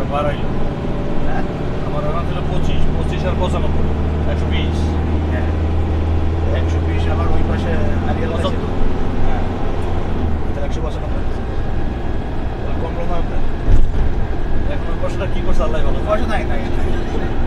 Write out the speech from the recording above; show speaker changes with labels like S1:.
S1: বাড়াইলো।
S2: হ্যাঁ
S1: আমার ওখান ছিল 25, 25 আর 95, 120।
S2: হ্যাঁ 120 আমার ওই পাশে আরিয়াল আছে
S1: 75।
S2: হ্যাঁ তাহলে 195 কমলো না আপনার
S1: এখন ওই পয়সাটা কি করছে আল্লাহ ভালো।
S2: পয়সা নাই